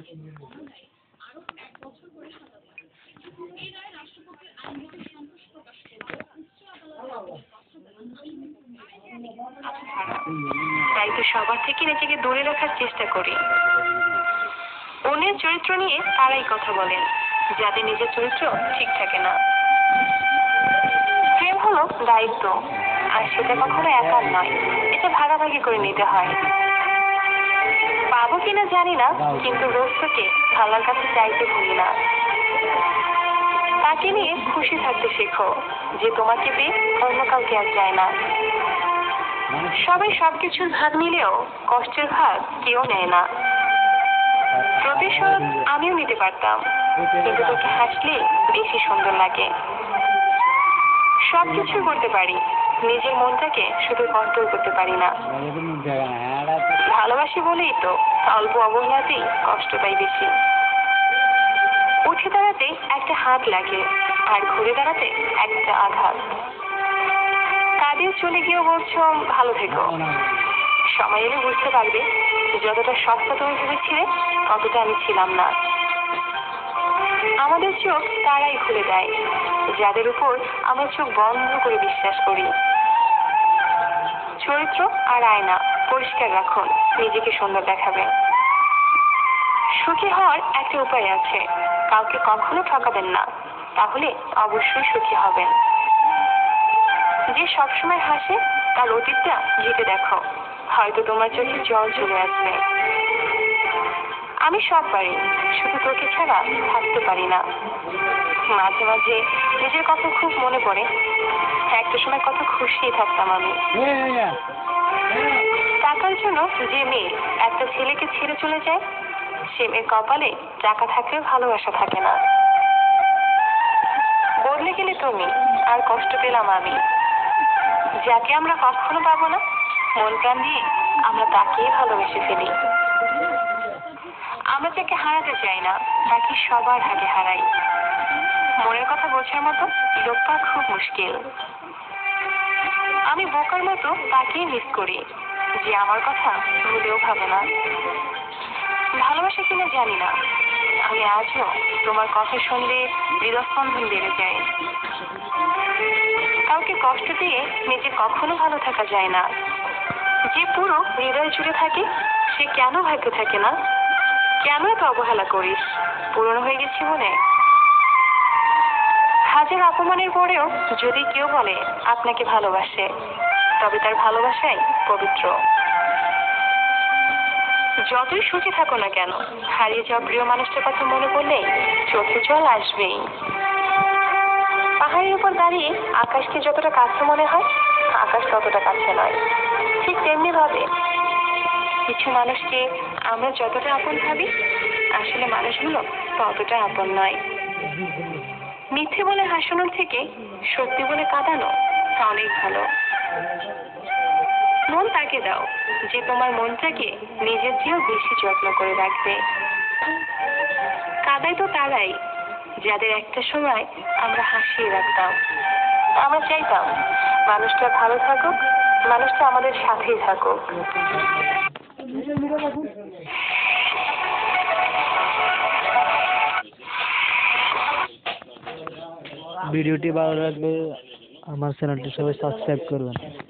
তাই তো সবার থেকে নিজেকে দূরে রাখার চেষ্টা করি। অন্যের চরিত্র নিয়ে তারাই কথা বলেন যাদের নিজের চরিত্র ঠিক থাকে না। প্রেম হলো দায়িত্ব, আর সেটা কখনো একার নয়, এটা ভাগাভাগি করে নিতে হয়। পাবো কিনা জানি না, কিন্তু রোজ থেকে আল্লাহর কাছে চাইতে ভুলি না। তাকে নিয়ে খুশি থাকতে শেখো যে তোমাকে পেয়ে অন্য কাউকে আর চায় না। সবাই সবকিছুর ভাগ নিলেও কষ্টের ভাগ কেউ নেয় না। প্রতিশোধ আমিও নিতে পারতাম, কিন্তু তোকে হাসলে বেশি সুন্দর লাগে। সবকিছু করতে পারি, নিজের মনটাকে শুধু কন্ট্রোল করতে পারি না। ভালোবাসি বলেই তো অল্প অবহেলাতেই কষ্ট পাই বেশি। উঠে দাঁড়াতে একটা হাত লাগে, আর ঘুরে দাঁড়াতে একটা আঘাত। কাঁদিয়ে চলে গিয়েও বলছো ভালো থেকো। সময় এলে বুঝতে পারবে যতটা সস্তা তুমি ভেবেছিলে ততটা আমি ছিলাম না। আমাদের চোখ তারাই খুলে দেয় যাদের উপর আমরা চোখ বন্ধ করে বিশ্বাস করি। চরিত্র আর আয়না পরিষ্কার রাখুন, নিজেকে সুন্দর দেখাবে। সুখী হওয়ার একটা উপায় আছে, কাউকে কখনো ঠকাবেন না, তাহলে অবশ্যই সুখী হবেন। যে সবসময় হাসে তার অতীতটা ঘেঁটে দেখো, হয়তো তোমার চোখে জল চলে আসবে। আমি সব পারি, শুধু তোকে ছাড়া থাকতে পারি না। মাঝে মাঝে নিজের কথা খুব মনে পড়ে, একটা সময় কত খুশি থাকতাম আমি। টাকার জন্য যে মেয়ে একটা ছেলেকে ছেড়ে চলে যায়, সে মেয়ের কপালে টাকা থাকলেও ভালোবাসা থাকে না। বদলে গেলে তুমি, আর কষ্ট পেলাম আমি। যাকে আমরা কখনো পাবো না, মন প্রাণ দিয়ে আমরা তাকেই ভালোবেসে ফেলি। আমরা যাকে হারাতে চাই না, তাকে সবার আগে হারাই। মনের কথা বোঝার মতো লোক পাওয়া খুব মুশকিল। আমি বোকার মতো তাকেই মিস করি, যে আমার কথা ভুলেও ভাবে না। ভালোবাসা কিনা জানি না, আমি আজও তোমার কথা শুনলে হৃদস্পন্দন বেড়ে যায়। কাউকে কষ্ট দিয়ে নিজে কখনো ভালো থাকা যায় না। যে পুরো হৃদয় জুড়ে থাকে, সে কেন ভাগ্য থাকে না? কেন এত অবহেলা করিস? পুরনো হয়ে গেছি মনে? হাজার অপমানের পরেও যদি কেউ বলে আপনাকে ভালোবাসে, তবে তার ভালোবাসাই পবিত্র। যতই সুখী থাকো না কেন, হারিয়ে যাওয়া প্রিয় মানুষটার কথা মনে পড়লেই চোখে জল আসবেই। পাহাড়ের উপর দাঁড়িয়ে আকাশকে যতটা কাছে মনে হয়, আকাশ ততটা কাছে নয়। ঠিক তেমনি ভাবে কিছু মানুষকে আমরা যতটা আপন ভাবি, আসলে মানুষগুলো ততটা আপন নয়। মিথ্যে বলে হাসানোর থেকে সত্যি বলে কাঁদানো অনেক ভালো। মন তাকে দাও যে তোমার মনটাকে নিজের চেয়েও বেশি যত্ন করে রাখবে। কাঁদাই তো তারাই যাদের একটা সময় আমরা হাসিয়ে রাখতাম। আমরা চাইতাম মানুষটা ভালো থাকুক, মানুষটা আমাদের সাথেই থাকুক। ভিডিওটি ভালো লাগলে আমার চ্যানেলটি সবাই সাবস্ক্রাইব করবেন।